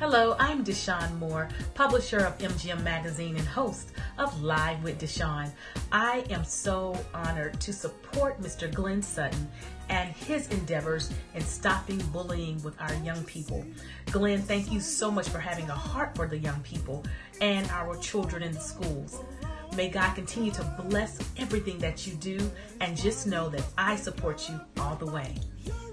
Hello, I'm Deshawn Moore, publisher of MGM Magazine and host of Live with Deshawn. I am so honored to support Mr. Glenn Sutton and his endeavors in stopping bullying with our young people. Glenn, thank you so much for having a heart for the young people and our children in the schools. May God continue to bless everything that you do, and just know that I support you all the way.